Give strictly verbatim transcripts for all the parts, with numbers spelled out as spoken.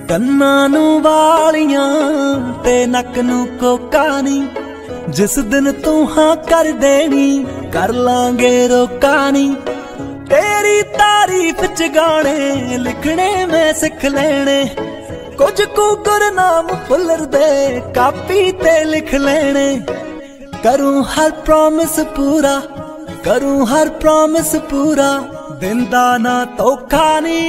ਕੰਨਾਂ ਨੂੰ ਵਾਲੀਆਂ ਤੇ ਨੱਕ ਨੂੰ ਕੋਕਾ ਨੀ, ਜਿਸ ਦਿਨ ਤੂੰ ਹਾਂ ਕਰ ਦੇਣੀ ਕਰ ਲਾਂਗੇ ਰੋਕਾ ਨੀ। तेरी तारीफ च गाने लिखने मैं सिख लेने, कुछ कु गुरनाम फुलर दे कापी ते लिख लेने। करूं हर प्रॉमिस पूरा, करूं हर प्रॉमिस पूरा, दिंदा ना धोखा नी।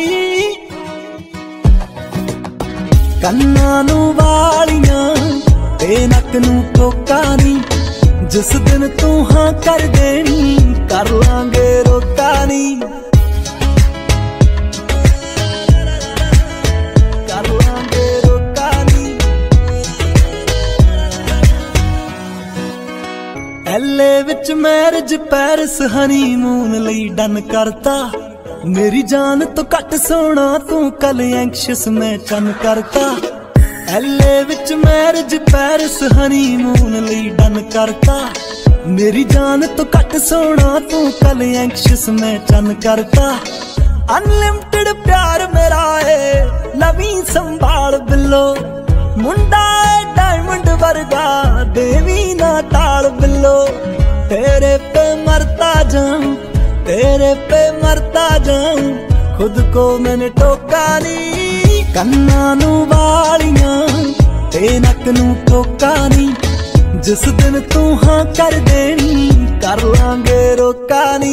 कन्नां नूं वालियां ते नक नूं कोका नी, जिस दिन तू हाँ कर देनी कर लांगे रोका नी। कर लांगे रोका नी। एले विच मैरिज पैरिस हनीमून लई डन करता, मेरी जान तो घट सोना तू कल एंक्शियस मैं चन करता। एले विच मैरिज पैरिस हनीमून लई डन करता, मेरी जान तो घट सोना तू कल एंक्शियस मैं चन करता। अनलिमिटेड प्यार मेरा है लवी संभाल बिलो, मुंडा है डायमंड वर्गा देवी ना टाल बिलो। तेरे पे मरता जाऊं, तेरे पे मरता जाऊं, खुद को मैंने टोका नी। कन्नां नूं वालियां ते नक नूं कोका नी, जिस दिन तू हाँ कर देनी कर लांगे रोका नी।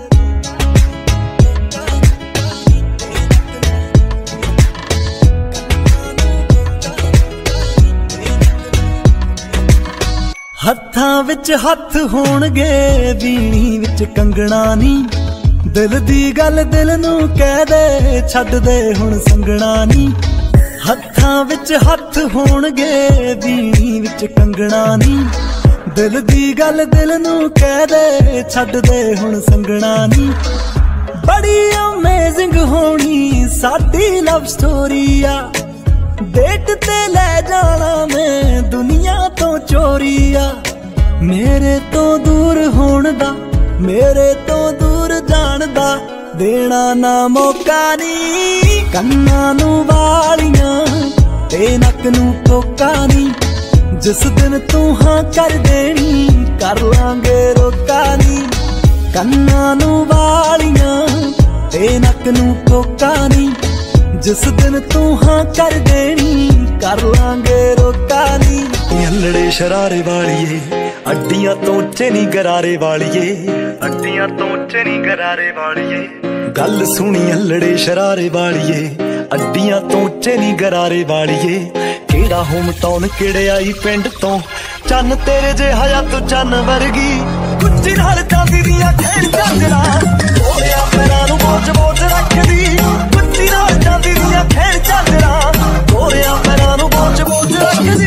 हत्थां विच हत्थ होणगे वीणी विच कंगना नी, दिल दी गल दिल नूं कह दे छड्ड दे हुण संगना नी। हत्थां विच हत्थ होणगे वीणी विच कंगना नी, दिल दी गल दिल नूं कह दे छड्ड दे हुण संगना नी। बड़ी अमेजिंग होनी साडी लव स्टोरी आ, डेट ते ले जाना मैं दुनिया तो चोरी आ। मेरे तो दूर होण दा, मेरे तो दूर जाण दा देना ना मौका नी। कन्नां नूं वालियां ते नक नूं कोका नी, जिस दिन तू हाँ कर देनी कर लांगे रोका नी। कन्नां नूं वालियां ते नक नूं कोका नी, जिस दिन तू हाँ कर देनी कर लांगे रोका नी। अल्लड़े शरारे वालिए अड्डियां तो उच्चे नी गरारे वालिए, अड्डियां तो उच्चे नी गरारे वालिए। गल सुनी अल्लड़े शरारे वालिए अड्डियां तो उच्चे नी गरारे वालिए। केड़ा होम टाउन केड़े आई पिंड तो, चन तेरे जिहा या तू चन वर्गी, कुच्ची नाल चांदी दियां खेड़ झांजरा, ओलिया पैरां नूं बोझ बोझ रखदी। कुच्ची नाल चांदी दियां खेड़ झांजरा, ओलिया पैरां नूं बोझ बोझ रखदी।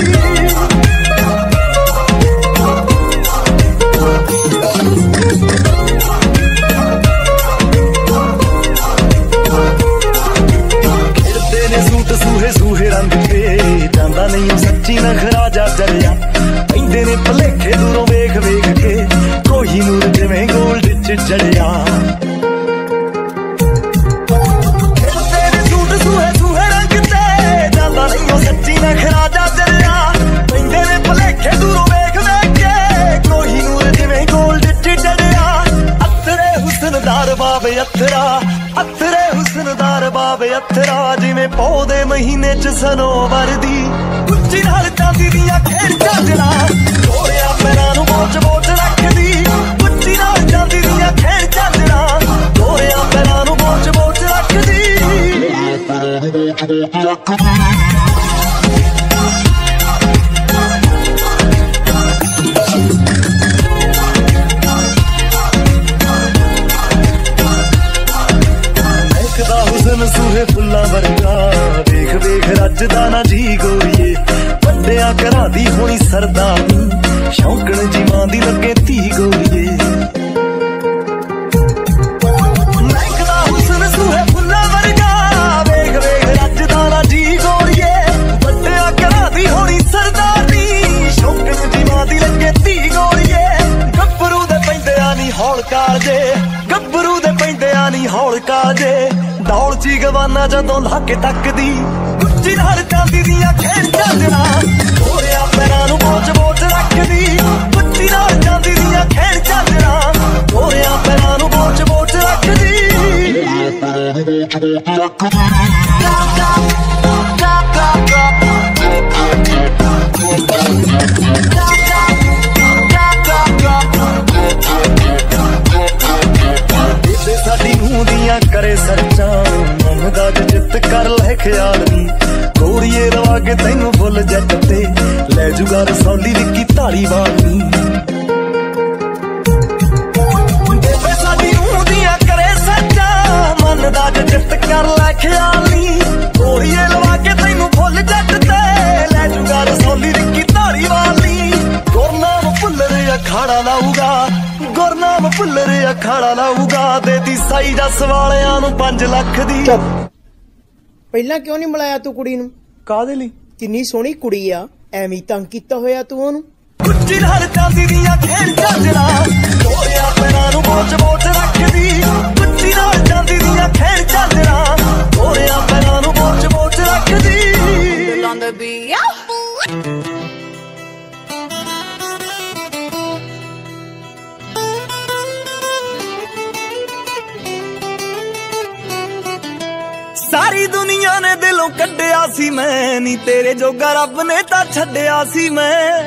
सूहे सूहे रंग पे जांदा नहीं सच्ची नखरा जा चलिया, पैंदे ने भलेखे दूरों वेख वेख के कोहिनूर जिवें गोल्ड च चढ़िया। सूट सूहे सूहे रंग ते जांदा नहीं सच्ची नखरा जा चलिया, पैंदे ने भलेखे दूरों वेख वेख के कोहिनूर जिवें गोल्ड च चढ़िया। अथरे हुस्नदार बाबे अथरा, अथरे हुस्नदार बाबे अथरा, जिवें पौधे महीने च सनोवर दी। कुच्ची नाल चांदी दियां खेड़ झांजरा, गोरिया पैरां नूं बोझ बोझ रखदी। कुच्ची नाल चांदी दियां खेड़ झांजरा, गोरिया पैरां नूं बोझ बोझ रखदी। हुस्न सूहे फुल्लां वर्गा, वेख वेख रजदा ना जी गोरीए। वड्डियां घरां दी होनी सरदारनी, शौकण जी मां दी लगे धी गोरीए। महकदा हुस्न सूहे फुल्लां वर्गा, वेख वेख रजदा ना जी गोरीए। वड्डियां घरां दी होनी सरदारनी, शौकण जी मां दी लगे धी गोरीए। गब्बरू दे पैंदे आनी हौल कालजे, गब्बरू दे पैंदे आनी हौल कालजे। दौड़ ਉੱਚੀ ਗਵਾਨਾ ਜਦੋਂ ਲਾ ਕੇ ਤੱਕਦੀ, ਉੱਚੀ ਨਾਲ ਚਾਂਦੀ ਦੀਆਂ ਖੇਡ ਚਾਂਦਣਾ, ਗੋਰਿਆਂ ਪੈਰਾਂ ਨੂੰ ਬੋਝ ਬੋਝ ਰੱਖਦੀ, ਉੱਚੀ ਨਾਲ ਚਾਂਦੀ ਦੀਆਂ ਖੇਡ ਚਾਂਦਣਾ, ਗੋਰਿਆਂ ਪੈਰਾਂ ਨੂੰ ਬੋਝ ਬੋਝ ਰੱਖਦੀ। ਸਾਡੀ ਨੂੰਹ ਦੀਆਂ ਕਰੇ ਸਰਚਾਂ, ਮਨ ਦਾ ਜਿੱਤ ਕਰ ਲੈ ਖਿਆਲ ਨੀ, ਗੋਰੀਏ ਲਵਾ ਕੇ ਤੈਨੂੰ ਫੁੱਲ ਜੱਟ ਤੇ ਲੈ ਜੂਗਾ ਰਸੌਲੀ ਵਿੱਕੀ ਧਾਲੀਵਾਲ ਨੀ। ਬੇਬੇ ਸਾਡੀ ਨੂੰਹ ਦੀਆਂ ਕਰੇ ਸਰਚਾਂ, ਮਨ ਦਾ ਜਿੱਤ ਕਰ ਲੈ ਖਿਆਲ ਨੀ, ਗੋਰੀਏ ਲਵਾ ਕੇ ਤੈਨੂੰ ਫੁੱਲ ਜੱਟ ਤੇ ਲੈ ਜੂਗਾ ਰਸੌਲੀ ਵਿੱਕੀ ਧਾਲੀਵਾਲ ਨੀ। ਗੁਰਨਾਮ ਭੁੱਲਰ ਅਖਾੜਾ ਲਾਊਗਾ, ਗੁਰਨਾਮ ਭੁੱਲਰ ਅਖਾੜਾ ਲਾਊਗਾ, ਦੇਤੀ ਸਾਈ ਜੱਸ ਵਾਲਿਆਂ ਨੂੰ ਪੰਜ ਲੱਖ ਦੀ। ਪਹਿਲਾਂ ਕਿਉਂ ਨਹੀਂ ਮਿਲਾਇਆ ਤੂੰ ਕੁੜੀ ਨੂੰ? ਕਾਹਦੇ ਲਈ? ਕਿੰਨੀ ਸੋਹਣੀ ਕੁੜੀ ਆ, ਐਵੇਂ ਤੰਗ ਕੀਤਾ ਹੋਇਆ ਤੂੰ ਉਹਨੂੰ। ਉੱਚੀ ਨਾਲ ਚਾਂਦੀ ਦੀਆਂ ਖੇਡ ਚਾਂਦਣਾ, ਗੋਰਿਆਂ ਪੈਰਾਂ ਨੂੰ ਬੋਝ ਬੋਝ ਰੱਖਦੀ, ਉੱਚੀ ਨਾਲ ਚਾਂਦੀ ਦੀਆਂ ਖੇਡ ਚਾਂਦਣਾ, ਗੋਰਿਆਂ ਪੈਰਾਂ ਨੂੰ ਬੋਝ ਬੋਝ ਰੱਖਦੀ। ਸਾਰੀ ਦੁਨੀਆ ਨੇ ਦਿਲੋਂ ਕੱਢਿਆ ਸੀ ਮੈਂ, ਨੀ ਤੇਰੇ ਜੋਗਾ ਰੱਬ ਨੇ ਤਾਂ ਛੱਡਿਆ ਸੀ ਮੈਂ।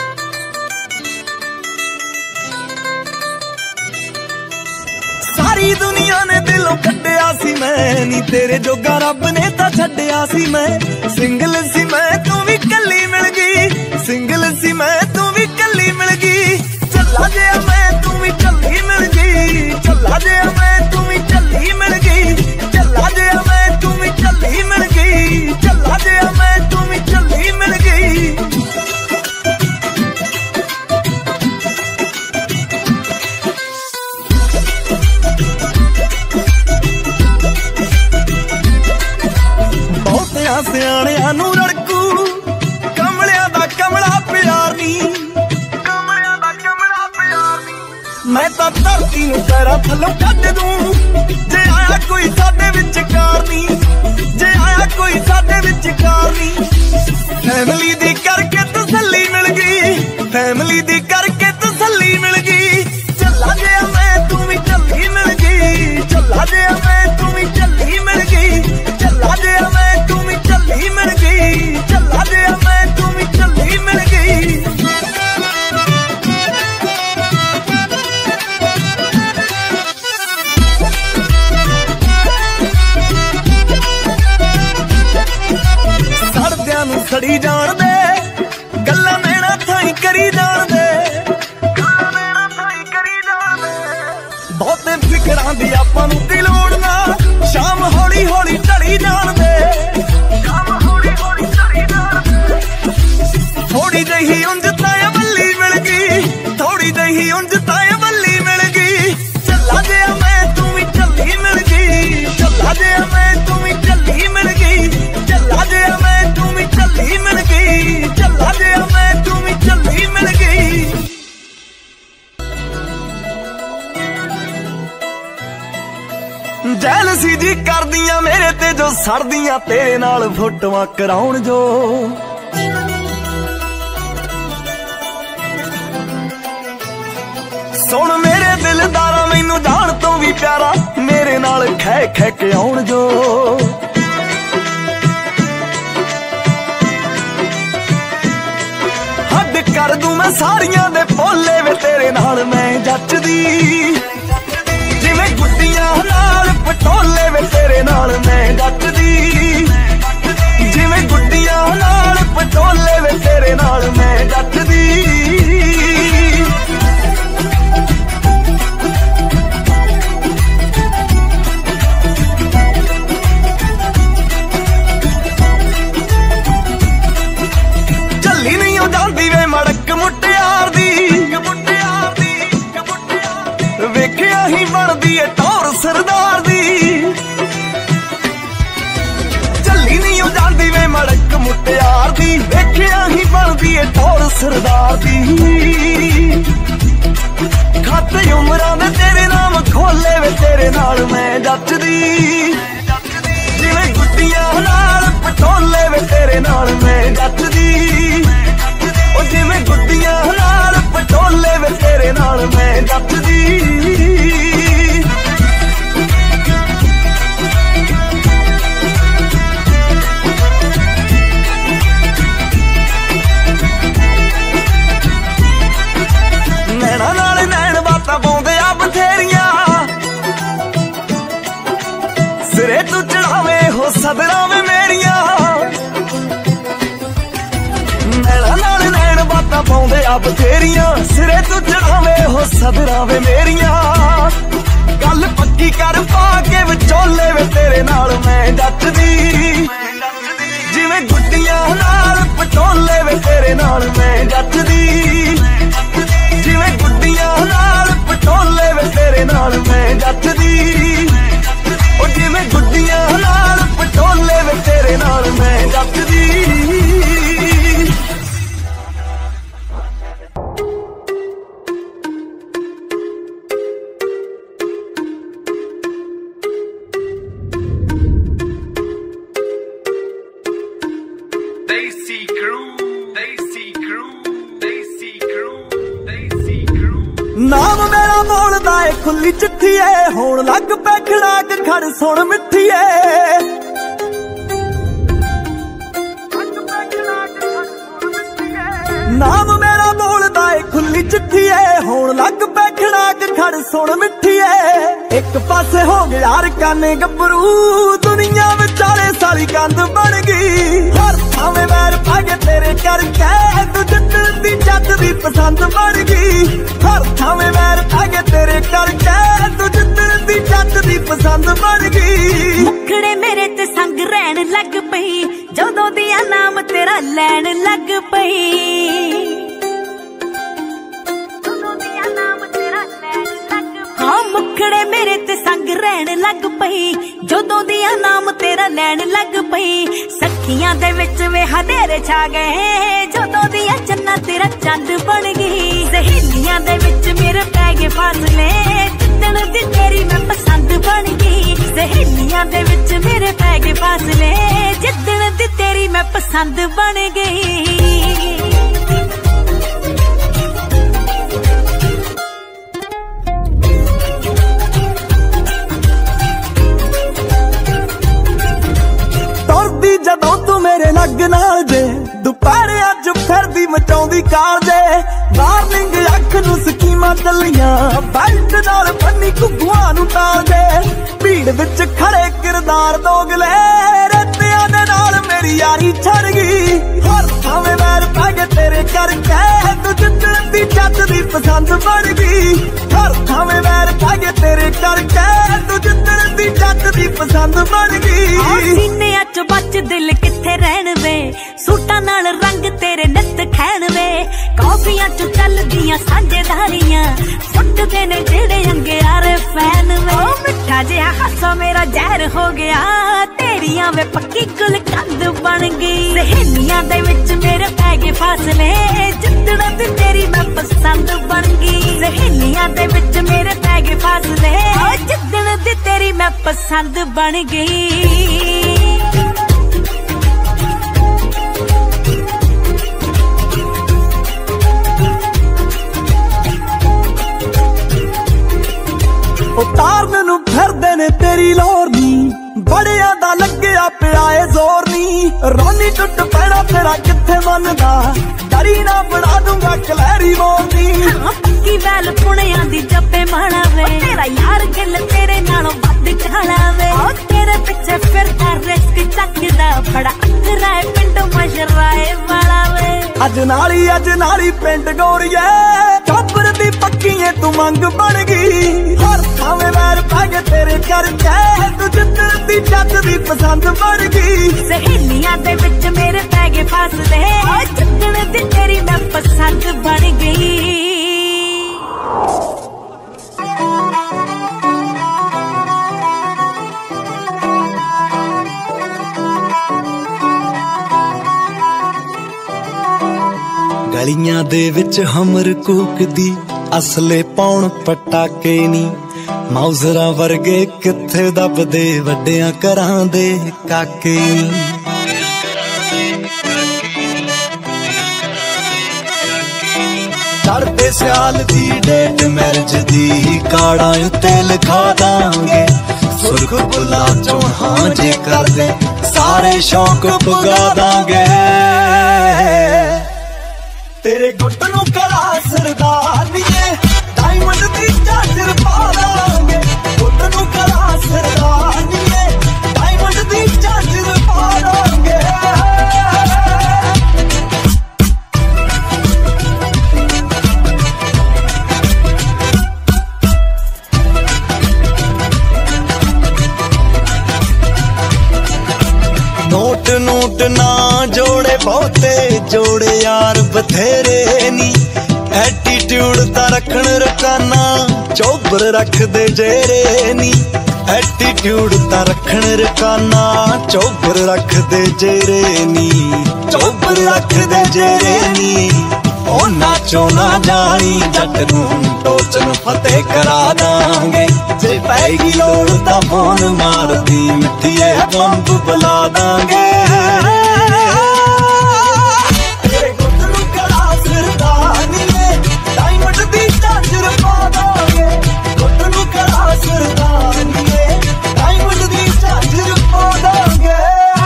ਸਾਰੀ ਦੁਨੀਆ ਨੇ ਦਿਲੋਂ ਕੱਢਿਆ ਸੀ ਮੈਂ, ਨੀ ਤੇਰੇ ਜੋਗਾ ਰੱਬ ਨੇ ਤਾਂ ਛੱਡਿਆ ਸੀ ਮੈਂ। ਸਿੰਗਲ ਸੀ ਮੈਂ ਤੂੰ ਵੀ ਕੱਲੀ ਮਿਲ ਗਈ, ਸਿੰਗਲ ਸੀ ਮੈਂ ਤੂੰ ਵੀ ਕੱਲੀ ਮਿਲ ਗਈ, ਚੱਲਾ ਜਿਹਾ ਮੈਂ ਤੂੰ ਵੀ ਚੱਲੀ ਮਿਲ ਗਈ, ਚੱਲਾ ਜਿਹਾ ਮੈਂ ਤੂੰ ਵੀ ਚੱਲੀ ਮਿਲ ਗਈ, ਚੱਲਾ ਜਿਹਾ ਮੈਂ ਤੂੰ ਵੀ ਚੱਲੀ ਮਿਲ ਗਈ, ਚੱਲਾ ਜਿਹਾ ਮੈਂ ਤੂੰ ਵੀ ਚੱਲੀ ਮਿਲ ਗਈ। ਬਹੁਤਿਆਂ ਸਿਆਣਿਆਂ ਨੂੰ ਰੜਕੂ, ਕਮਲਿਆਂ ਦਾ ਕਮਲਾ ਪਿਆਰ ਨੀ, ਕਮਲਿਆਂ ਦਾ ਕਮਲਾ ਪਿਆਰ ਨੀ। ਮੈਂ ਤਾਂ ਧਰਤੀ ਨੂੰ ਪੈਰਾਂ ਥੱਲੋਂ ਕੱਢ ਦੂੰ, ਜੇ ਆਇਆ ਕੋਈ ਸਾਡੇ ਵਿਚਕਾਰ ਨੀ, ਜੇ ਆਇਆ ਕੋਈ ਸਾਡੇ ਵਿਚਕਾਰ ਨੀ। ਫੈਮਿਲੀ ਦੀ ਕਰਕੇ ਤਸੱਲੀ ਮਿਲ ਗਈ, ਫੈਮਿਲੀ ਦੀ ਕਰਕੇ ਤਸੱਲੀ ਮਿਲ ਗਈ, ਚੱਲਾ ਜਿਹਾ ਮੈਂ ਤੂੰ ਵੀ ਚੱਲੀ ਮਿਲ ਗਈ, ਚੱਲਾ ਜਿਹਾ ਮੈਂ ਤੂੰ ਵੀ ਚੱਲੀ ਮਿਲ ਗਈ, ਚੱਲਾ ਜਿਹਾ ਮੈਂ ਤੂੰ ਵੀ ਚੱਲੀ ਮਿਲ ਗਈ, ਚੱਲਾ ਜਿਹਾ ਮੈਂ ਤੂੰ ਵੀ ਚੱਲੀ ਮਿਲ ਗਈ। ਸੜਦਿਆਂ ਨੂੰ ਸੜੀ ਜਾਣ ਦੇ, ਗੱਲਾਂ ਮੇਰਾ ਥਾਈ ਕਰੀ ਜਾਣ ਦੇ, ਗੱਲਾਂ ਮੇਰਾ ਥਾਈ ਕਰੀ ਜਾਣ ਦੇ। ਬਹੁਤੇ ਫਿਕਰਾਂ ਦੀ ਆਪਾਂ ਨੂੰ ਕੀ ਲੋੜ ਨਾ, ਸ਼ਾਮ ਹੌਲੀ ਹੌਲੀ ਢਲੀ ਜਾਣ ਦੇ, ਸ਼ਾਮ ਹੌਲੀ ਹੌਲੀ ਢਲੀ ਜਾਣ ਦੇ। ਥੋੜੀ ਜਿਹੀ ਉਂਝ ਤਾਂ ਬੱਲੀ ਮਿਲ ਗਈ, ਥੋੜੀ ਜਿਹੀ ਉਂਝ ਤਾਂ ਬੱਲੀ ਮਿਲ ਗਈ, ਚੱਲਾ ਜਿਹਾ ਮੈਂ ਤੂੰ ਵੀ ਚੱਲੀ ਮਿਲ ਗਈ, ਚੱਲਾ ਜਿਹਾ ਮੈਂ ਤੂੰ ਵੀ ਚੱਲੀ ਮਿਲ ਗਈ, ਚੱਲਾ ਜਿਹਾ ਮੈਂ ਤੂੰ ਵੀ ਚੱਲੀ ਮਿਲ ਗਈ, ਚੱਲਾ ਜਿਹਾ ਮੈਂ ਤੂੰ ਵੀ ਚੱਲੀ ਮਿਲ ਗਈ। ਜੈਲਸੀ ਜੀ ਕਰਦੀਆਂ ਮੇਰੇ ਤੇ ਜੋ ਸੜਦੀਆਂ, ਤੇਰੇ ਨਾਲ ਫੋਟੋਆਂ ਕਰਾਉਣ ਜੋ। ਸੁਣ ਮੇਰੇ ਦਿਲਦਾਰਾ ਮੈਨੂੰ ਜਾਣ ਤੋਂ ਵੀ ਪਿਆਰਾ, ਮੇਰੇ ਨਾਲ ਖੈ ਖੈ ਕੇ ਆਉਣ ਜੋ। ਹੱਦ ਕਰ ਦੂੰ ਮੈਂ ਸਾਰੀਆਂ ਦੇ ਭੋਲੇ ਵੇ, ਤੇਰੇ ਨਾਲ ਮੈਂ ਜੱਚਦੀ, ਜਿਵੇਂ ਗੁੱਡੀਆਂ ਨਾਲ ਪਟੋਲੇ ਵੇ, ਤੇਰੇ ਨਾਲ ਮੈਂ ਜੱਚਦੀ, ਜਿਵੇਂ ਗੁੱਡੀਆਂ ਨਾਲ ਪਟੋਲੇ ਵੇ, ਤੇਰੇ ਨਾਲ ਮੈਂ ਜੱਚਦੀ। ਚੱਲੀ ਨਹੀਂ ਉਹ ਜਾਂਦੀ ਵੇ ਮੜਕ ਮੁਟਿਆਰ ਦੀ, ਮੁਟਿਆਰ ਦੀ, ਮੁਟਿਆਰ ਦੀ। ਵੇਖਿਆ ਹੀ ਬਣਦੀ ਏ ਟੌਰ ਸਰਦਾਰ ਦੀ, ਚੱਲੀ ਨਹੀਂ ਉਹ ਜਾਂਦੀ ਵੇ ਮੜਕ ਮੁਟਿਆਰ ਦੀ, ਵੇਖਿਆ ਹੀ ਬਣਦੀ ਏ ਟੌਰ ਸਰਦਾਰ ਦੀ। ਖਾਤੇ ਉਮਰਾਂ ਦੇ ਤੇਰੇ ਨਾਮ ਖੋਲੇ ਵੇ, ਤੇਰੇ ਨਾਲ ਮੈਂ ਜੱਚਦੀ, ਗੁੱਡੀਆਂ ਨਾਲ ਪਟੋਲੇ ਵੇ ਤੇਰੇ ਨਾਲ ਮੈਂ ਜੱਟਦੀ, ਉਹ ਜਿਵੇਂ ਗੁੱਡੀਆਂ ਨਾਲ ਪਟੋਲੇ ਵੇ ਤੇਰੇ ਨਾਲ ਮੈਂ ਜੱਟਦੀ। ਨੈਣਾ ਨਾਲ ਨੈਣ ਬਾਤਾਂ ਪਾਉਂਦੇ ਆ ਬਥੇਰੀਆਂ, ਸਿਰੇ ਤੂੰ ਚੜਾਵੇ ਹੋ ਸਦਰਾਂ ਵੇ ਮੇਰੀਆਂ। ਨੈਣਾ ਨਾਲ ਨੈਣ ਬਾਤਾਂ ਪਾਉਂਦੇ ਆ ਬਥੇਰੀਆਂ, ਸਿਰੇ ਤੂੰ ਚੜਾਵੇ ਹੋ ਸਦਰਾਂ ਵੇ ਮੇਰੀਆਂ। ਗੱਲ ਪੱਕੀ ਕਰ ਪਾ ਕੇ ਵਿਚੋਲੇ ਵੇ ਤੇਰੇ ਨਾਲ ਮੈਂ ਜੱਟਦੀ, ਜਿਵੇਂ ਗੁੱਡੀਆਂ ਨਾਲ ਪਟੋਲੇ ਵੇ ਤੇਰੇ ਨਾਲ ਮੈਂ ਜੱਟਦੀ, ਜਿਵੇਂ ਗੁੱਡੀਆਂ ਨਾਲ ਪਟੋਲੇ ਵੇ ਤੇਰੇ ਨਾਲ ਮੈਂ ਜੱਟਦੀ, ਉਹ ਜਿਵੇਂ ਗੁੱਡੀਆਂ ਨਾਲ ਪਟੋਲੇ ਵੇ ਤੇਰੇ ਨਾਲ ਮੈਂ ਜੱਟਦੀ। ਨਾਮ ਮੇਰਾ ਬੋਲਦਾ ਏ ਖੁੱਲੀ ਚਿੱਠੀ ਏ, ਹੋਣ ਲੱਗ ਪੈ ਖੜਾਕ ਖੜ ਸੁਣ ਮਿੱਠੀ ਏ। ਨਾਮ ਮੇਰਾ ਬੋਲਦਾ ਏ ਖੁੱਲੀ ਚਿੱਠੀ ਏ, ਹੋਣ ਲੱਗ ਪੈ ਖੜਾਕ ਖੜ ਸੁਣ ਮਿੱਠੀ ਏ। ਇੱਕ ਪਾਸੇ ਹੋ ਗਿਆ ਰਕਾਨੇ ਗੱਭਰੂ, ਦੁਨੀਆ ਵਿਚਾਲੇ ਸਾਲੀ ਕੰਧ ਬਣ ਗਈ। ਹਰ ਥਾਵੇਂ ਵੈਰ ਪਾ ਕੇ ਤੇਰੇ ਕਰਕੇ ਤੂੰ ਜਿੱਤਣ ਦੀ ਜੱਟ ਦੀ ਪਸੰਦ ਬਣ ਗਈ। ਹਰ ਥਾਵੇਂ ਵੈਰ ਪਾ ਕੇ ਤੇਰੇ ਕਰਕੇ ਤੂੰ ਜਿੱਤਣ ਦੀ ਜੱਟ ਦੀ ਪਸੰਦ ਬਣ ਗਈ। ਮੁਖੜੇ ਮੇਰੇ ਤੇ ਸੰਗ ਰਹਿਣ ਲੱਗ ਪਈ, ਜਦੋਂ ਦੀਆਂ ਨਾਮ ਤੇਰਾ ਲੈਣ ਲੱਗ ਪਈ। ਹਾਂ ਮੁਖੜੇ ਮੇਰੇ ਤੇ ਸੰਗ ਰਹਿਣ ਲੱਗ ਪਈ, ਜਦੋਂ ਦੀਆਂ ਨਾਮ ਤੇਰਾ ਲੈਣ ਲੱਗ ਪਈ। ਸੱਖੀਆਂ ਦੇ ਵਿੱਚ ਵੇ ਹਨੇਰੇ ਛਾ ਗਏ, ਜਦੋਂ ਦੀਆਂ ਚੰਨਾ ਤੇਰਾ ਚੰਦ ਬਣ ਗਈ। ਸਹੇਲੀਆਂ ਦੇ ਵਿੱਚ ਮੇਰੇ ਪੈ ਗਏ ਫਾਸਲੇ, ਜਿੱਦਣ ਦੀ ਤੇਰੀ ਮੈਂ ਪਸੰਦ ਬਣ ਗਈ। ਸਹੇਲੀਆਂ ਦੇ ਵਿੱਚ ਮੇਰੇ ਪੈ ਗਏ ਫਾਸਲੇ, ਜਿੱਦਣ ਦੀ ਤੇਰੀ ਮੈਂ ਪਸੰਦ ਬਣ ਗਈ। ਜਦੋਂ ਤੂੰ ਮੇਰੇ ਲੱਗ ਨਾਲ ਜੇ, ਦੁਪਹਿਰੇ ਅੱਜ ਫਿਰਦੀ ਮਚਾਉਂਦੀ ਕਾਰ ਜੇ। ਵਾਰਨਿੰਗ ਅੱਖ ਨੂੰ ਸਕੀਮਾਂ ਚੱਲੀਆਂ, ਬੈਲਟ ਨਾਲ ਬੰਨੀ ਘੁੱਗੂਆਂ ਨੂੰ ਤਾਲ ਦੇ। ਭੀੜ ਵਿੱਚ ਖੜੇ ਕਿਰਦਾਰ ਦੋਗਲੇ, ਰੇਤਿਆਂ ਦੇ ਨਾਲ ਮੇਰੀ ਯਾਰੀ ਛੜ ਗਈ। ਹਰ ਥਾਵੇਂ ਵੈਰ ਪੈ ਕੇ ਤੇਰੇ ਕਰਕੇ ਤੂੰ ਜਿੱਤਣ ਦੀ ਜੱਟ ਦੀ ਪਸੰਦ ਬਣ ਗਈ। ਹਰ ਥਾਵੇਂ ਵੈਰ ਪੈ ਕੇ ਤੇਰੇ ਕਰਕੇ ਤੂੰ ਜਿੱਤਣ ਦੀ ਜੱਟ ਦੀ ਪਸੰਦ ਬਣ ਗਈ। ਸੀਨਿਆਂ ਚ ਬੱਚ ਦਿਲ ਕਿੱਥੇ ਰਹਿਣ ਵੇ, ਸੂਟਾਂ ਨਾਲ ਰੰਗ ਤੇਰੇ ਨਿੱਤ ਖੈਣ ਵੇ। ਕਾਫੀਆਂ ਚ ਚੱਲਦੀਆਂ ਸਾਂਝੇਦਾਰੀਆਂ, ਫੁੱਟਦੇ ਨੇ ਜਿਹੜੇ ਅੰਗਿਆਰੇ ਫੈਨ ਵੇ। ਉਹ ਮਿੱਠਾ ਜਿਹਾ ਹਾਸਾ ਮੇਰਾ ਜ਼ਹਿਰ ਹੋ ਗਿਆ, ਤੇਰੀਆਂ ਵੇ ਪੱਕੀ ਗੁਲਕੰਦ ਬਣ ਗਈ। ਸਹੇਲੀਆਂ ਦੇ ਵਿੱਚ ਮੇਰੇ ਪੈ ਗਏ ਫਾਸਲੇ, ਜਿੱਦਣ ਦੀ ਤੇਰੀ ਮੈਂ ਪਸੰਦ ਬਣ ਗਈ। ਸਹੇਲੀਆਂ ਦੇ ਵਿੱਚ ਮੇਰੇ ਪੈ ਗਏ ਫਾਸਲੇ, ਜਿੱਦਣ ਦੀ ਤੇਰੀ ਮੈਂ ਪਸੰਦ ਬਣ ਗਈ। ਉਤਾਰਨ ਨੂੰ ਫਿਰਦੇ ਨੇ ਤੇਰੀ ਲੋਰ ਨੀ, ਬੜਿਆਂ ਦਾ ਲੱਗਿਆ ਪਿਆ ਏ ਜ਼ੋਰ ਨੀ। ਰੋਨੀ ਟੁੱਟ ਪੈਣਾ ਤੇਰਾ ਕਿੱਥੇ ਮੰਨਦਾ, ਡਰੀ ਨਾ ਬਣਾ ਦੂੰਗਾ ਕਲੈਰੀ ਮੋਰਨੀ। ਪੱਕੀ ਵੈਲ ਪੁਣਿਆਂ ਦੀ ਜੱਪੇ ਮਾਣਾ ਵੇ, ਤੇਰਾ ਯਾਰ ਗਿੱਲ ਤੇਰੇ ਨਾਲੋਂ ਵੱਧ ਕਾਲਾ ਵੇ। ਤੇਰੇ ਪਿੱਛੇ ਫਿਰਦਾ ਰਿਸਕ ਚੱਕਦਾ, ਬੜਾ ਅਖਰਾ ਏ ਪਿੰਡ ਮਸ਼ਰਾਏ ਵਾਲਾ ਵੇ। ਅੱਜ ਨਾਲੀ ਅੱਜ ਨਾਲੀ ਪਿੰਡ ਗੋਰੀਏ, ਕਾਬਰ ਦੀ ਪੱਕੀਏ ਤੂੰ ਮੰਗ ਬਣ ਗਈ। ਹਰ ਥਾਵੇਂ ਵੈਰ ਪੈ ਕੇ ਤੇਰੇ ਕਰਕੇ ਤੂੰ ਜਿੱਤਣ ਦੀ ਜੱਟ ਦੀ ਪਸੰਦ ਬਣ ਗਈ। ਸਹੇਲੀਆਂ ਦੇ ਵਿੱਚ ਮੇਰੇ ਪੈ ਗਏ ਫਾਸਲੇ, ਜਿੱਤਣ ਦੀ ਤੇਰੀ ਮੈਂ ਪਸੰਦ ਬਣ ਗਈ। ਗਲੀਆਂ ਦੇ ਵਿੱਚ ਹਮਰ ਕੂਕਦੀ, ਅਸਲੇ ਪਾਉਣ ਪਟਾਕੇ ਨੀ। ਮੌਜ਼ਰਾ ਵਰਗੇ ਕਿੱਥੇ ਦੱਬਦੇ ਵੱਡਿਆਂ ਘਰਾਂ ਦੇ ਕਾਕੇ। ਚੜ੍ਹਦੇ ਸਿਆਲ ਦੀ ਡੇਟ ਮੈਰਿਜ ਦੀ ਕਾਰਡਾਂ ਉੱਤੇ ਲਿਖਾ ਦਾਂਗੇ, ਸੁਰਖ ਬੁਲਾ ਚੋਂ ਹਾਂ ਜੇ ਕਰਦੇ ਸਾਰੇ ਸ਼ੌਕ ਪੁਗਾ ਦਾਂਗੇ। ਤੇਰੇ ਗੁੱਟ ਨੂੰ ਕਰਾ ਸਰਦਾਰੀਏ, ਡਾਇਮੰਡ ਦੀ ਚਾਦਰ ਪਾ ਦਾਂਗੇ। ਗੁੱਟ ਨੂੰ ਕਰਾ ਸਰਦਾਰੀਏ, ਡਾਇਮੰਡ ਦੀ ਚਾਦਰ ਪਾ ਦਾਂਗੇ। ਨੋਟ ਨੋਟ ਨਾ ਜੋੜੇ ਬਹੁਤੇ, ਜੋੜੇ ਯਾਰ ਬਥੇਰੇ ਨੀ। ਐਟੀਟਿਊਡ ਤਾਂ ਰੱਖਣ ਰਕਾਨਾ, ਚੋਬਰ ਰੱਖਦੇ ਜੇਰੇ ਨੀ। ਐਟੀਟਿਊਡ ਤਾਂ ਰੱਖਣ ਰਕਾਨਾ, ਚੋਬਰ ਰੱਖਦੇ ਜੇਰੇ ਨੀ। ਚੋਬਰ ਰੱਖਦੇ ਜੇਰੇ ਨੀ। ਉਹਨਾਂ ਚੋਂ ਨਾ ਜਾਣੀ ਜੱਟ ਨੂੰ ਟੋਚਨ ਫਤਿਹ ਕਰਾ ਦਾਂਗੇ। ਜੇ ਪੈਗੀ ਲੋੜ ਤਾਂ ਫੋਨ ਮਾਰਦੀ ਮਿੱਠੀਏ ਬੰਬ ਬੁਲਾ ਦਾਂਗੇ। ਤੇਰੇ ਗੁੱਟ ਨੂੰ ਕਰਾ ਸਰਦਾਰੀਏ, ਡਾਇਮੰਡ ਦੀ ਚਾਦਰ ਪਾ ਦਾਂਗੇ। ਗੁੱਟ ਨੂੰ ਕਰਾ ਸਰਦਾਰੀਏ, ਡਾਇਮੰਡ ਦੀ ਚਾਦਰ ਪਾ ਦਾਂਗੇ।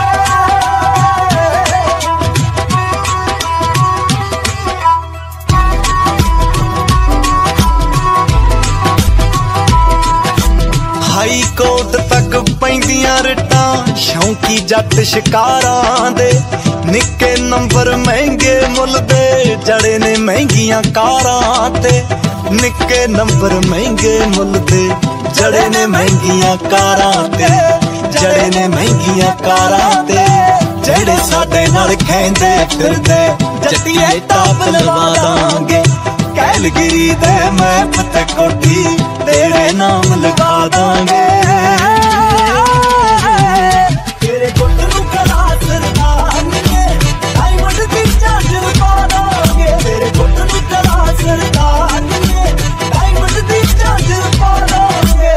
ਹਾਈ ਕੋਰਟ ਤੱਕ ਪੈਂਦੀਆਂ ਰਿਟਾਂ, ਸ਼ੌਂਕੀ ਜੱਟ ਸ਼ਿਕਾਰਾਂ ਦੇ। ਨਿੱਕੇ ਨੰਬਰ ਮਹਿੰਗੇ ਮੁੱਲ ਦੇ, ਜੜੇ ਨੇ ਮਹਿੰਗੀਆਂ ਕਾਰਾਂ ਤੇ। ਨਿੱਕੇ ਨੰਬਰ ਮਹਿੰਗੇ ਮੁੱਲ ਦੇ, ਜੜੇ ਨੇ ਮਹਿੰਗੀਆਂ ਕਾਰਾਂ ਤੇ। ਜੜੇ ਨੇ ਮਹਿੰਗੀਆਂ ਕਾਰਾਂ ਤੇ। ਜਿਹੜੇ ਸਾਡੇ ਨਾਲ ਖੈਂਦੇ ਫਿਰਦੇ ਜੱਟੀਏ ਟਾਪ ਲਵਾ ਦਾਂਗੇ। ਕੈਲਗਰੀ ਦੇ ਮੈਪ ਤੇ ਕੋਠੀ ਤੇਰੇ ਨਾਮ ਲਗਾ ਦਾਂਗੇ। ਤੇਰੇ ਗੁੱਟ ਨੂੰ ਕਰਾ ਸਰਦਾਰੀਏ, ਡਾਇਮੰਡ ਦੀ ਚਾਦਰ ਪਾ ਦਾਂਗੇ। ਤੇਰੇ ਗੁੱਟ ਨੂੰ ਕਰਾ ਸਰਦਾਰੀਏ, ਡਾਇਮੰਡ ਦੀ ਚਾਦਰ ਪਾ ਦਾਂਗੇ।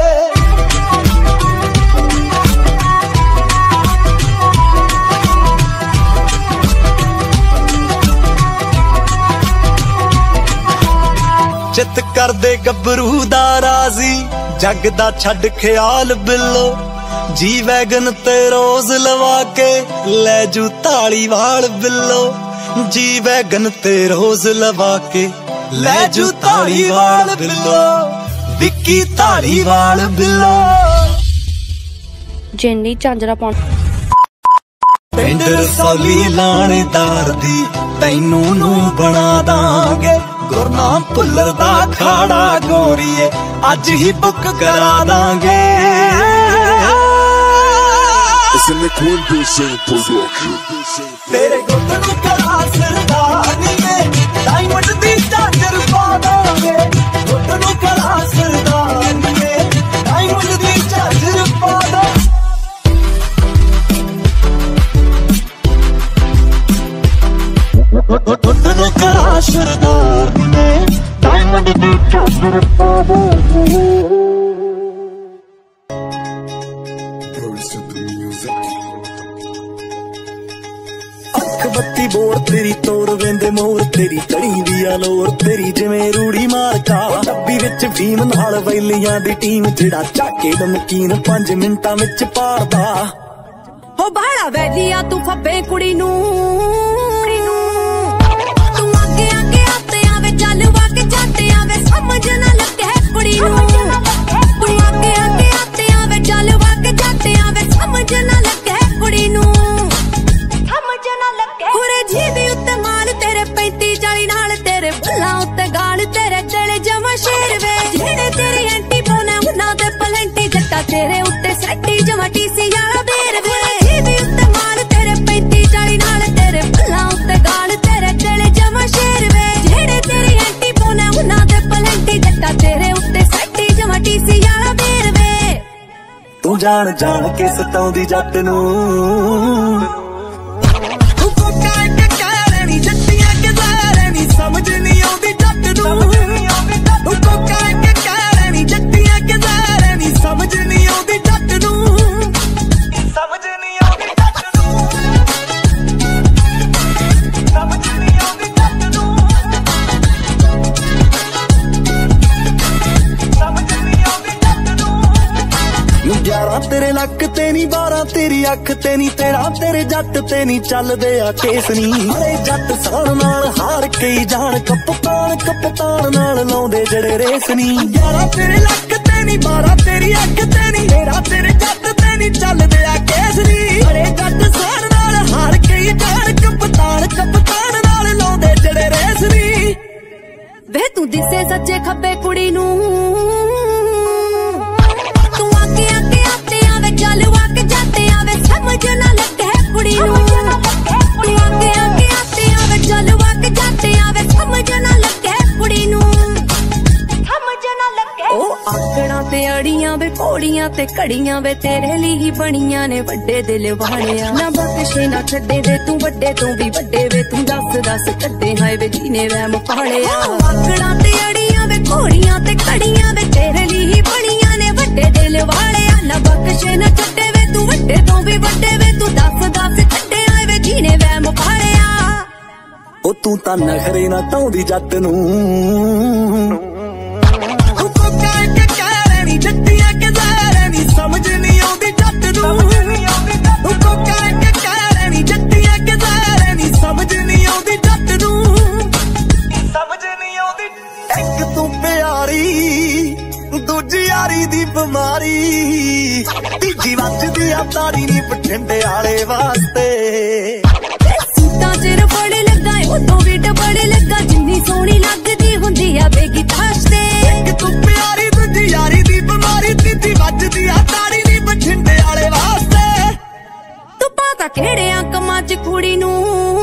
ਚਿੱਤ ਕਰਦੇ ਗੱਭਰੂ ਦਾ ਰਾਜ਼ੀ, ਜੱਗ ਦਾ ਛੱਡ ਖਿਆਲ ਬਿੱਲੋ। ਜੀ ਵੈਗਨ ਤੇ ਰੋਜ਼ ਲਵਾ ਕੇ ਲੈ ਜੂ ਧਾਲੀਵਾਲ ਬਿੱਲੋ। ਜੀ ਵੈਗਨ ਤੇ ਰੋਜ਼ ਲਵਾ ਕੇ ਲੈ ਜੂ ਧਾਲੀਵਾਲ ਬਿੱਲੋ। ਵਿੱਕੀ ਧਾਲੀਵਾਲ ਬਿੱਲੋ। ਜਿੰਨੀ ਝਾਂਜਰਾ ਪਾਉਣ ਪਿੰਡ ਰਸੌਲੀ ਲਾਣੇਦਾਰ ਦੀ ਤੈਨੂੰ ਨੂੰ ਬਣਾ ਦਾਂਗੇ। ਗੁਰਨਾਮ ਭੁੱਲਰ ਦਾ ਖਾੜਾ ਗੋਰੀਏ ਅੱਜ ਹੀ ਬੁੱਕ ਕਰਾ ਦਾਂਗੇ। ਤੇਰੇ ਗੁੱਟ ਨੂੰ ਕਰਾ ਸਰਦਾਰੀਏ, ਡਾਇਮੰਡ ਦੀ ਚਾਦਰ ਪਾ ਦਾਂਗੇ। ਗੁੱਟ ਨੂੰ ਕਰਾ ਸਰਦਾਰੀਏ, ਡਾਇਮੰਡ ਦੀ ਚਾਦਰ ਪਾ ਦਾਂਗੇ। ਗੁੱਟ ਨੂੰ ਕਰਾ ਸਰਦਾਰੀਏ, ਡਾਇਮੰਡ ਦੀ ਚਾਦਰ ਪਾ ਦਾਂਗੇ। ਅੱਖ ਬੱਤੀ ਬੋਰ ਤੇਰੀ ਤੋਰ ਵੇਂਦੇ ਮੋਰ, ਤੇਰੀ ਚੜੀ ਦੀ ਆ ਲੋਰ ਤੇਰੀ ਜਿਵੇਂ ਰੂੜੀ ਮਾਰਕਾ। ਡੱਬੀ ਵਿੱਚ ਫੀਮ ਨਾਲ ਵੈਲੀਆਂ ਦੀ ਟੀਮ, ਜਿਹੜਾ ਚਾਕੇ ਨਮਕੀਨ ਪੰਜ ਮਿੰਟਾਂ ਵਿੱਚ ਪਾੜਦਾ। ਹੋ ਬਾਹਲਾ ਵੈਲੀਆ ਤੂੰ ਫੱਬੇ ਕੁੜੀ ਨੂੰ, ਤੂੰ ਅੱਗੇ ਅੱਗੇ ਆਤੇ ਆਵੇ ਚੱਲ ਵਾਕੇ ਜਾਂਦੇ ਆਵੇ ਸਮਝ ਨਾ ਲੱਗੇ ਕੁੜੀ ਨੂੰ। ਤੂੰ ਅੱਗੇ ਅੱਗੇ ਆਤੇ ਆਵੇ ਚੱਲ ਵਾਕੇ ਜਾਂਦੇ ਆਵੇ ਸਮਝ ਨਾ ਲੱਗੇ ਕੁੜੀ ਨੂੰ। ਸਮਝ ਨਾ ਲੱਗੇ ਹੁਰੇ ਜੀਵੀ ਉੱਤੇ ਮਾਲ ਤੇਰੇ ਪੈਂਤੀ ਚਾਲੀ ਨਾਲ, ਤੇਰੇ ਬੁੱਲਾਂ ਉੱਤੇ ਗਾਲ ਤੇਰੇ ਚਲੇ ਜਮਾ ਸ਼ੇਰ ਵੇ। ਜਿਹੜੇ ਤੇਰੀ ਐਂਟੀ ਪਾਉਣਾ ਉਹਨਾਂ ਦੇ ਪਲੰਟੀ, ਜੱਟਾ ਤੇਰੇ ਉੱਤੇ ਸੱਟੀ ਜਮਾ ਟੀਸੀ ਵਾਲਾ ਬੇਰ ਵੇ। ਜੀਵੀ ਉੱਤੇ ਮਾਲ ਤੇਰੇ ਪੈਂਤੀ ਚਾਲੀ ਨਾਲ, ਤੇਰੇ ਬੁੱਲਾਂ ਉੱਤੇ ਗਾਲ ਤੇਰੇ ਚਲੇ ਜਮਾ ਸ਼ੇਰ ਵੇ। ਜਿਹੜੇ ਤੇਰੀ ਐਂਟੀ ਪਾਉਣਾ ਉਹਨਾਂ ਦੇ ਪਲੰਟੀ, ਜੱਟਾ ਤੇਰੇ ਉੱਤੇ ਸੱਟੀ ਜਮਾ ਟੀਸੀ ਵਾਲਾ ਬੇਰ ਵੇ। ਤੂੰ ਜਾਣ ਜਾਣ ਕੇ ਸਤਾਉਂਦੀ ਜੱਟ ਨੂੰ, ਤੂੰ ਕੋਕਾ ਕੇ ਕਹਿ ਨੀ ਜੱਟੀਆਂ ਕੇ ਜ਼ਾਰੇ ਨੀ ਸਮਝ ਨੀ ਆਉਂਦੀ ਜੱਟ ਨੂੰ। ਤੂੰ ਕੋਕਾ ਕੇ ਕਹਿ ਨੀ ਜੱਟੀਆਂ ਕੇ ਮੇਰੇ ਲੱਕ ਤੇ ਨੀ ਬਾਰਾਂ ਤੇਰੀ ਅੱਖ ਤੇ ਨੀ ਤੇਰਾ ਤੇਰੇ ਜੱਟ ਤੇ ਨੀ ਚੱਲਦੇ ਆ ਕੇਸ ਨੀ ਅਰੇ ਜੱਟ ਸਾਣ ਨਾਲ ਹਾਰ ਕੇ ਜਾਣ ਕਪਤਾਨ ਕਪਤਾਨ ਨਾਲ ਲਾਉਂਦੇ ਜਿਹੜੇ ਰੇਸ ਨੀ ਯਾਰਾ ਤੇਰੇ ਲੱਕ ਤੇ ਨੀ ਬਾਰਾਂ ਤੇਰੀ ਅੱਖ ਤੇ ਨੀ ਤੇਰਾ ਤੇਰੇ ਜੱਟ ਤੇ ਨੀ ਚੱਲਦੇ ਆ ਕੇਸ ਨੀ ਅਰੇ ਜੱਟ ਸਾਣ ਨਾਲ ਹਾਰ ਕੇ ਜਾਣ ਕਪਤਾਨ ਕਪਤਾਨ ਨਾਲ ਲਾਉਂਦੇ ਜਿਹੜੇ ਰੇਸ ਨੀ ਵੇ ਤੂੰ ਦਿਸੇ ਸੱਜੇ ਖੱਬੇ ਕੁੜੀ ਨੂੰ ਚੱਲ ਵਕ ਜਾਂਦੇ ਆਵੇ ਸਮਝ ਨਾ ਲੱਗੇ ਕੁੜੀ ਨੂੰ ਤੂੰ ਆਕੇ ਆਕੇ ਆਤੇ ਆਵੇ ਚੱਲ ਵਕ ਜਾਂਦੇ ਆਵੇ ਸਮਝ ਨਾ ਲੱਗੇ ਕੁੜੀ ਨੂੰ ਸਮਝ ਨਾ ਲੱਗੇ ਉਹ ਆਕੜਾਂ ਤੇ ਅੜੀਆਂ ਵੇ ਘੋੜੀਆਂ ਤੇ ਘੜੀਆਂ ਵੇ ਤੇਰੇ ਲਈ ਹੀ ਬਣੀਆਂ ਨੇ ਵੱਡੇ ਦਿਲ ਵਾਲਿਆ ਨਾ ਬਖਸ਼ੇ ਨਾ ਛੱਡੇ ਵੇ ਤੂੰ ਵੱਡੇ ਤੋਂ ਵੀ ਵੱਡੇ ਵੇ ਤੂੰ ਦੱਸ ਦੱਸ ਕੱਢੇ ਹਾਏ ਵੇ ਜੀਨੇ ਵਹਿਮ ਪਾਲਿਆ ਆਕੜਾਂ ਤੇ ਅੜੀਆਂ ਵੇ ਘੋੜੀਆਂ ਤੇ ਘੜੀਆਂ ਵੇ ਤੇਰੇ ਲਈ ਹੀ ਬਣੀਆਂ ਨੇ ਵੱਡੇ ਦਿਲ ਵਾਲਿਆ ਨਾ ਬਖਸ਼ੇ ਨਾ ਛੱਡੇ ਵੇ ਤੂੰ ਵੱਡੇ ਤੋਂ ਵੀ ਵੱਡੇ ਵੇ ਤੂੰ ਦੱਸ ਦੱਸ ਕੱਢੇ ਆਏ ਵੇ ਜੀਨੇ ਵਹਿਮ ਪਾਲਿਆ ਉਹ ਤੂੰ ਤਾਂ ਨਖਰੇ ਨਾ ਤਾਉਂਦੀ ਜੱਟ ਨੂੰ ਤੂੰ ਕੋਕਾ ਕੇ ਕਹਿ ਨੀ ਜੱਟੀਆਂ ਕੇ ਜ਼ਹਿਰ ਨੀ ਸਮਝ ਨਹੀਂ ਆਉਂਦੀ ਜੱਟ ਨੂੰ ਤੂੰ ਕੋਕਾ ਕੇ ਕਹਿ ਨੀ ਜੱਟੀਆਂ ਕੇ ਜ਼ਹਿਰ ਨੀ ਸਮਝ ਨਹੀਂ ਆਉਂਦੀ ਜੱਟ ਨੂੰ ਸਮਝ ਨਹੀਂ ਆਉਂਦੀ ਇੱਕ ਤੂੰ ਪਿਆਰੀ ਦੂਜੀ ਯਾਰੀ ਦੀ ਬਿਮਾਰੀ ਤੀਜੀ ਵੱਜਦੀ ਆ ਤਾਰੀ ਨੀ ਬਠਿੰਡੇ ਵਾਲੇ ਵਾਸਤੇ ਸੂਟਾਂ ਚ ਬੜੇ ਲੱਗਾ ਉਦੋਂ ਵੀ ਡਬੜੇ ਲੱਗਾ ਜਿੰਨੀ ਸੋਹਣੀ ਲੱਗਦੀ ਹੁੰਦੀ ਆ ਬੇਗੀ ਤਾਸ਼ ਤੇ ਇੱਕ ਤੂੰ ਪਿਆਰੀ ਦੂਜੀ ਯਾਰੀ ਦੀ ਬਿਮਾਰੀ ਤੀਜੀ ਵੱਜਦੀ ਆ ਤਾਰੀ ਨੀ ਬਠਿੰਡੇ ਵਾਲੇ ਵਾਸਤੇ ਤੂੰ ਪਤਾ ਕਿਹੜਿਆਂ ਕੰਮਾਂ ਚ ਕੁੜੀ ਨੂੰ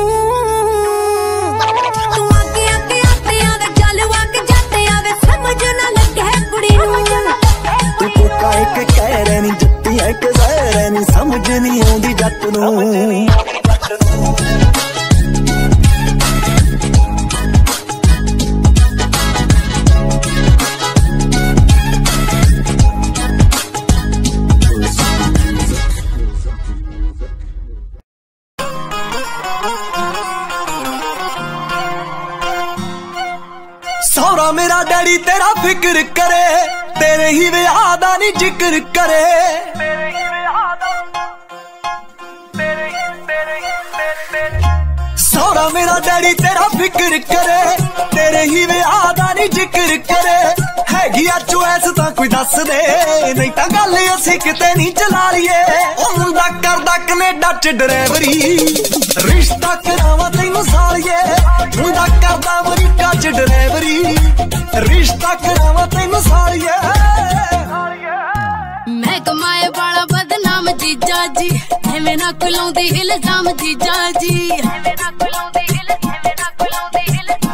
ਤੂੰ ਆਕੇ ਆਕੇ ਆਤੇ ਆਵੇ ਚੱਲ ਵਕ ਜਾਂਦੇ ਆਵੇ ਸਮਝ ਨਾ ਲੱਗੇ ਕੁੜੀ ਨੂੰ ਤੂੰ ਕੋਕਾ ਇੱਕ ਕਹਿ ਰਹਿ ਨੀ ਜੱਟੀਆਂ ਇੱਕ ਜ਼ਹਿਰ ਨੀ ਸਮਝ ਨਹੀਂ ਆਉਂਦੀ ਜੱਟ ਨੂੰ ਸੌਰਾ ਮੇਰਾ ਡੈਡੀ ਤੇਰਾ ਫਿਕਰ ਕਰੇ ਤੇਰੇ ਹੀ ਵਿਆਹ ਦਾ ਨੀ ਜ਼ਿਕਰ ਕਰੇ ਸੌਰਾ ਮੇਰਾ ਡੈਡੀ ਤੇਰਾ ਫਿਕਰ ਕਰੇ ਤੇਰੇ ਹੀ ਵਿਆਹ ਦਾ ਨੀ ਜ਼ਿਕਰ ਕਰੇ ਹੈਗੀ ਆ ਚੁਆਇਸ ਤਾਂ ਕੋਈ ਦੱਸ ਦੇ ਨਹੀਂ ਤਾਂ ਗੱਲ ਅਸੀਂ ਕਿਤੇ ਨਹੀਂ ਚਲਾ ਲਈਏ ਉਹ ਮੁੰਡਾ ਕਰਦਾ ਕੈਨੇਡਾ ਚ ਡਰਾਈਵਰੀ ਰਿਸ਼ਤਾ ਕਰਾਵਾਂ ਤੈਨੂੰ ਸਾਲੀਏ ਮੁੰਡਾ ਕਰਦਾ ਅਮਰੀਕਾ ਚ ਡਰਾਈਵਰੀ ਰਿਸ਼ਤਾ ਕਰਾਵਾਂ ਤੈਨੂੰ ਸਾਲੀਏ ਮੈਂ ਕਮਾਏ ਵਾਲਾ ਬਦਨਾਮ ਜੀਜਾ ਜੀ ਐਵੇਂ ਨਾ ਕੁਲਾਉਂਦੀ ਇਲਜ਼ਾਮ ਜੀਜਾ ਜੀ ਐਵੇਂ ਨਾ ਕੁਲਾਉਂਦੀ ਇਲਜ਼ਾਮ ਐਵੇਂ ਨਾ ਕੁਲਾਉਂਦੀ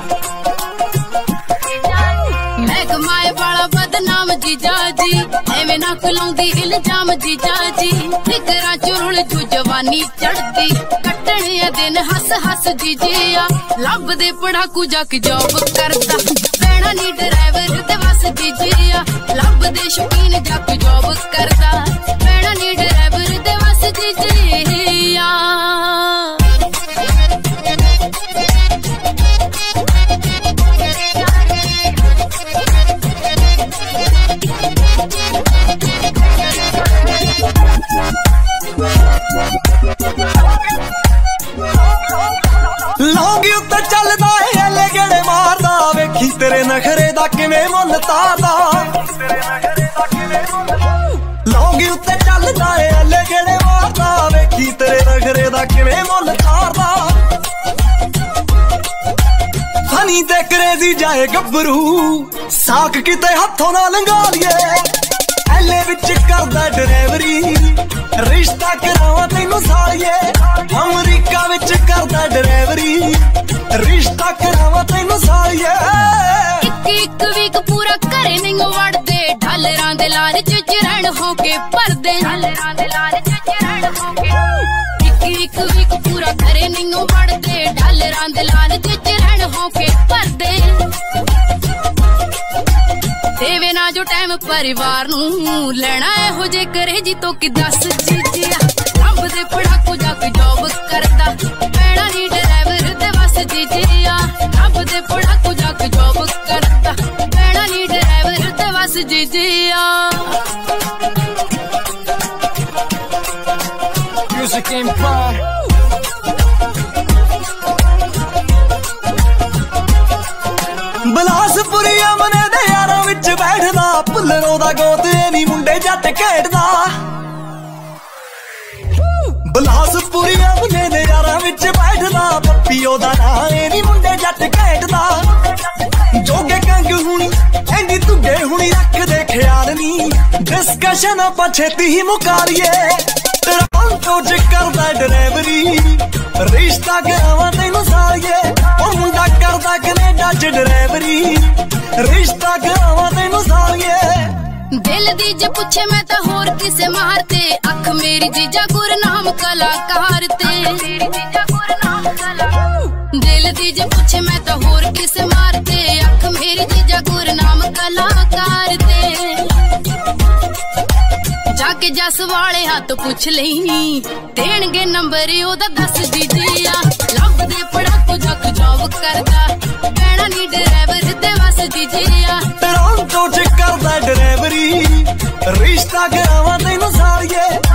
ਇਲਜ਼ਾਮ ਮੈਂ ਕਮਾਏ ਵਾਲਾ ਬਦਨਾਮ ਜੀਜਾ ਜੀ ਐਵੇਂ ਨਾ ਕੁਲਾਉਂਦੀ ਇਲਜ਼ਾਮ ਜੀਜਾ ਜੀ ਫਿਕਰਾਂ ਚ ਰੁਲ ਜੂ ਜਵਾਨੀ ਚੜਦੀ ਕੱਟਣੇ ਆ ਦਿਨ ਹੱਸ ਹੱਸ ਜੀਜਿਆ ਲੱਭਦੇ ਪੜਾਕੂ ਜਾ ਕੇ ਜੌਬ ਕਰਦਾ ਪੈਣਾ ਨੀ ਡਰਾਈਵਰ ਤੇ ਵਸ ਜੀਜਿਆ ਲੱਭਦੇ ਸ਼ੌਕੀਨ ਜਾ ਕੇ ਜੌਬ ਕਰਦਾ ਪੈਣਾ ਨੀ ਡਰਾਈਵਰ ਤੇ ਵਸ ਜੀਜਿਆ ਲੌਂਗੀ ਉੱਤੇ ਚੱਲਦਾ ਏ ਐਲੇ ਗੇੜੇ ਮਾਰਦਾ ਵੇਖੀ ਤੇਰੇ ਨਖਰੇ ਦਾ ਕਿਵੇਂ ਮੁੱਲ ਤਾਰਦਾ ਲੌਂਗੀ ਉੱਤੇ ਚੱਲਦਾ ਏ ਐਲੇ ਗੇੜੇ ਮਾਰਦਾ ਵੇਖੀ ਤੇਰੇ ਨਖਰੇ ਦਾ ਕਿਵੇਂ ਮੁੱਲ ਤਾਰਦਾ ਫਨੀ ਤੇ ਕਰੇਜ਼ੀ ਜਾਏ ਗੱਭਰੂ ਸਾਕ ਕਿਤੇ ਹੱਥੋਂ ਨਾ ਲੰਘਾ ਲਈਏ ਐਲੇ ਵਿੱਚ ਕਰਦਾ ਡਰਾਈਵਰੀ ਰਿਸ਼ਤਾ ਕਰਾਵਾਂ ਤੈਨੂੰ ਸਾਲੀਏ ਅਮਰੀਕਾ ਵਿੱਚ ਕਰਦਾ ਡਰਾਈਵਰੀ ਰਿਸ਼ਤਾ ਕਰਾਵਾਂ ਤੈਨੂੰ ਸਾਲੀਏ ਇੱਕ ਇੱਕ ਵੀਕ ਪੂਰਾ ਘਰੇ ਨਹੀਂ ਵੜਦੇ ਡਾਲਰਾਂ ਦੇ ਲਾਲਚ ਚ ਰਹਿਣ ਹੋ ਕੇ ਭਰਦੇ ਡਾਲਰਾਂ ਦੇ ਲਾਲਚ ਚ ਰਹਿਣ ਹੋ ਕੇ ਇੱਕ ਇੱਕ ਵੀਕ ਪੂਰਾ ਘਰੇ ਨਹੀਂ ਵੜਦੇ ਡਾਲਰਾਂ ਦੇ ਲਾਲਚ ਚ ਰਹਿਣ ਹੋ ਕੇ ਭਰਦੇ ਦੇਵੇ ਨਾ ਜੋ ਟਾਈਮ ਪਰਿਵਾਰ ਨੂੰ ਲੈਣਾ ਇਹੋ ਜੇ ਕਰੇ ਜੀ ਤੋਂ ਕਿ ਦੱਸ ਜੀਜਿਆ ਲੱਭਦੇ ਪੜਾਕੂ ਜਾ ਕੇ ਜੌਬ ਕਰਦਾ ਪੈਣਾ ਨੀ ਡਰਾਈਵਰ ਤੇ ਵਸ ਜੀਜਿਆ ਲੱਭਦੇ ਪੜਾਕੂ ਜਾ ਕੇ ਜੌਬ ਕਰਦਾ ਪੈਣਾ ਨੀ ਡਰਾਈਵਰ ਤੇ ਵਸ ਜੀਜਿਆ ਬਲਾਸਪੁਰੀ ਅਮਨੇ ਦੇ ਯਾਰਾਂ ਵਿੱਚ ਬੈਠਦਾ, ਭੁੱਲਰੋਂ ਦਾ ਗੋਤ ਇਹ ਨੀ ਮੁੰਡੇ ਜੱਟ ਖੇਡਦਾ। ਬਲਾਸਪੁਰੀ ਅਮਨੇ ਦੇ ਯਾਰਾਂ ਵਿੱਚ ਬੈਠਦਾ, ਪੱਪੀ ਉਹਦਾ ਨਾਂ ਇਹ ਨੀ ਮੁੰਡੇ ਜੱਟ ਖੇਡਦਾ। ਜੋਗੇ ਕੰਗ ਹੁਣੀ ਐਂਦੀ ਤੁਗੇ ਹੁਣੀ ਰੱਖਦੇ ਖਿਆਲ ਨੀ, ਡਿਸਕਸ਼ਨ ਆਪਾਂ ਛੇਤੀ ਹੀ ਮੁਕਾਰੀਏ। ਟੋਰਾਂਟੋ ਚ ਕਰਦਾ ਡਰਾਈਵਰੀ, ਰਿਸ਼ਤਾ ਕਰਾਵਾਂ ਤੈਨੂੰ ਸਾਲੀਏ। ਉਹ ਮੁੰਡਾ ਕਰਦਾ ਕੈਨੇਡਾ ਚ ਡਰਾਈਵਰੀ, ਰਿਸ਼ਤਾ ਕਰਾਵਾਂ ਤੈਨੂੰ ਸਾਲੀਏ। ਦਿਲ ਦੀ ਜੇ ਪੁੱਛੇ ਮੈਂ ਤਾਂ ਹੋਰ ਕਿਸੇ ਮਾਰ ਤੇ, ਅੱਖ ਮੇਰੀ ਜੀਜਾ ਗੁਰਨਾਮ ਕਲਾਕਾਰ ਤੇ। ਦਿਲ ਦੀ ਜੇ ਪੁੱਛੇ ਮੈਂ ਤਾਂ ਹੋਰ ਕਿਸੇ ਮਾਰ ਤੇ, ਅੱਖ ਮੇਰੀ ਜੀਜਾ ਗੁਰਨਾਮ ਕਲਾਕਾਰ ਤੇ। ਜਾਕੇ ਜਸ ਵਾਲੇ ਹੱਥ ਪੁੱਛ ਲਈ, ਦੇਣਗੇ ਨੰਬਰ ਉਹਦਾ ਦਸ ਜੀਜੇ ਆ। ਲੱਭਦੇ ਪੜਾਕੂ ਜੱਕ ਜੌਬ ਕਰਦਾ, ਕਹਿਣਾ ਨੀ ਡਰਾਈਵਰ ਤੇ ਬਸ ਜੀਜੇ ਆ। ਟੋਰਾਂਟੋ ਚ ਕਰਦਾ ਡਰਾਈਵਰੀ, ਰਿਸ਼ਤਾ ਕਰਾਵਾਂ ਤੈਨੂੰ ਸਾਲੀਏ।